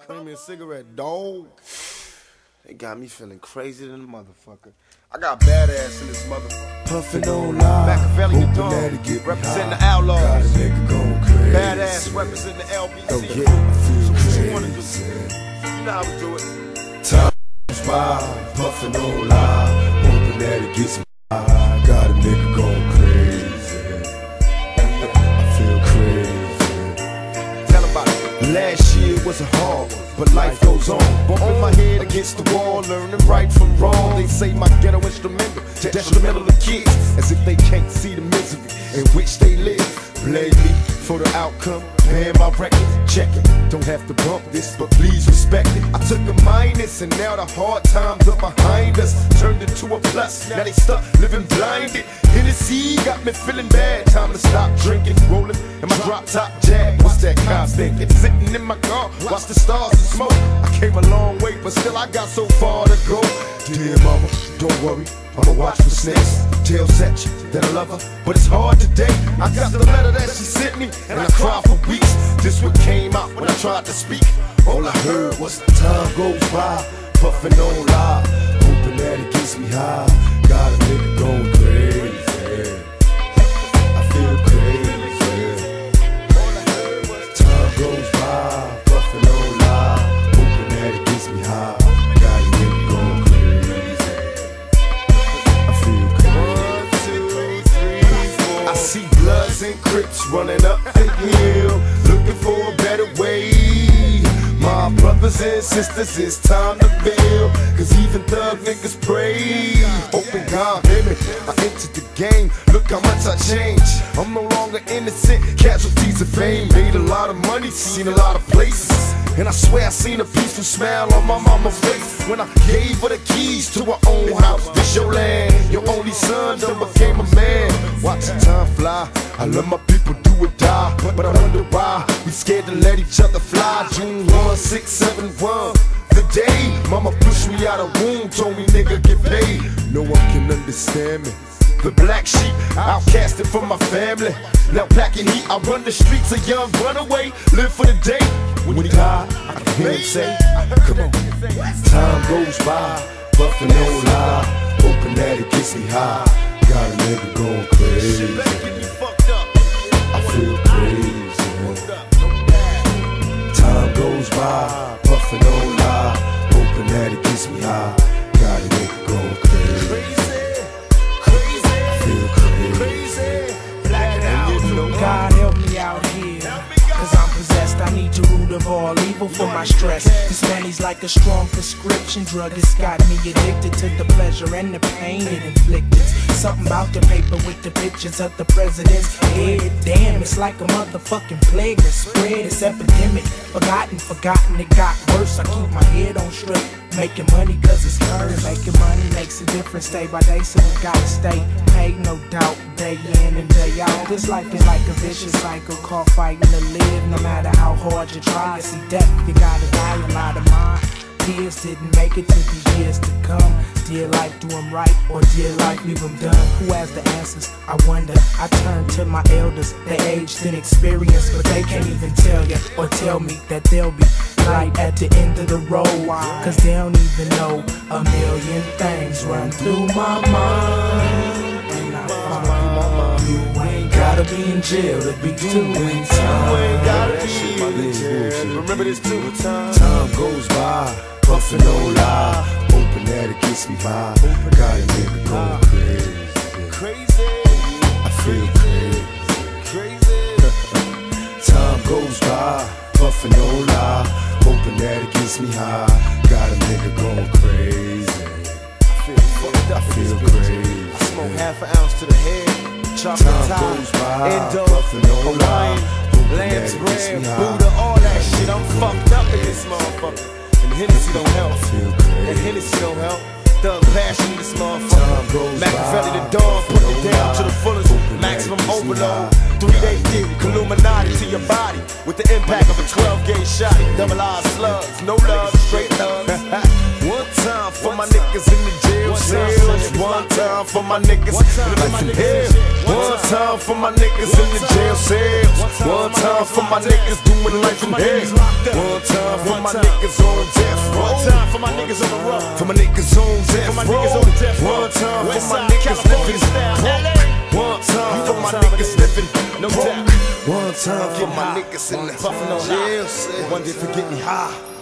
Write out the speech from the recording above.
Premium cigarette, dog. They got me feeling crazy than a motherfucker. I got badass in this motherfucker. Puffin' on live, Machiavelli the dog, representing the outlaws. Got a nigga going crazy. Badass representing the LBC. Go get it, So what crazy. you wanna do? You know how we do it. Time goes by, puffin' on live, hoping that it gets me high. Got a nigga going crazy. I feel crazy. Tell them about it. Last year was a hard one, but life goes on. Bumping my head against the wall, learning right from wrong. They say my ghetto instrumental, detrimental to kids, as if they can't see the misery in which they live. Blame me for the outcome, paying my record, check it. Don't have to bump this, but please respect it. I took a minus, and now the hard times are behind us. Turned into a plus, now they stuck living blinded. Hennessy got me feeling bad, time to stop drinking. Rolling in my drop top Jag, what's that car thinking? Sitting in my car, watch the stars and smoke. I came a long way, but still I got so far to go. Dear mama, don't worry, I'ma watch for snakes. Tell Satch that I love her, but it's hard today. I got the letter that she sent me, and I cried for weeks. This what came out when I tried to speak. All I heard was time goes by, puffin' on live, hoping that it gets me high. Got a nigga going crazy. I feel crazy. All I heard was time goes by, puffin' on live, hoping that it gets me high. Got a nigga going crazy. I feel crazy. 1, 2, 3, 4. I see Bloods and Crips running up the hill, looking for a better way. My brothers and sisters, it's time to build, cause even thug niggas pray. Hoping God hear me, I entered the game, look how much I changed. I'm no longer innocent, casualties of fame. Made a lot of money, seen a lot of places, and I swear I seen a peaceful smile on my mama's face when I gave her the keys to her own house. This your land, your only son done became a man. Watching time fly, I love my people do or die, but I wonder why we scared to let each other fly. June 1, 6, 7, 1, the day mama pushed me out of womb, told me nigga get paid. No one can understand me, the black sheep, outcasted from my family. Now packing heat, I run the streets, a young runaway, live for the day. When he died, I can hear him say, come on. Time goes by, puffin' on live, hoping that it gets me high. Got a nigga going crazy. I feel crazy. Time goes by, puffin' on live, hoping that it gets me high. Got a nigga going crazy. I feel crazy. God help me out here, cause I'm possessed. I need the root of all evil for my stress. This money's like a strong prescription drug. It's got me addicted to the pleasure and the pain it inflicted. Something about the paper with the pictures of the president's head. Damn, it's like a motherfucking plague that spread. It's epidemic, forgotten, it got worse. I keep my head on straight, making money cause it's current. Making money makes a difference day by day, so we gotta stay paid, no doubt, day in and day out. This life is like a vicious cycle, called fighting to live. No matter how hard you try, you see death, you gotta die. A lot of mine peers didn't make it to the years to come. Dear life, do them right, or dear life, leave them done. Who has the answers? I wonder. I turn to my elders, they aged in experience, but they can't even tell you or tell me that they'll be right at the end of the road. Cause they don't even know a million things run through my mind. And I find you ain't gotta be in jail to be doing time. You ain't gotta be in jail. Remember this too. Time goes by, puffin' on live, hoping that it gets me high. Got a nigga going crazy. I feel crazy. Time goes by, puffin' on live, hoping that it gets me high. Got a nigga going crazy. I feel crazy. I smoke half an ounce to the head. Chocolate tie, Endo, Hawaiian, lamb's bread, Buddha, all that shit. I'm fucked up in this motherfucker. And Hennessy don't help. And Hennessy don't help. Thug passion in this motherfucker. Machiavelli the dawn, put it down to the fullest. Maximum overload. 3-day theory, Illuminati to your body with the impact of a 12-gauge shot. Double R slugs, no love, straight love. One time for my niggas in the jail cells. One time for my niggas in life in hell. One time for my niggas in the jail cells. One time for my niggas doing life in hell. One time for my niggas on death row. One time for my niggas on the road. For my niggas on death row. One time for my niggas living broke. One time for my niggas living broke. One time for my niggas in the jail cell. One day forget me high.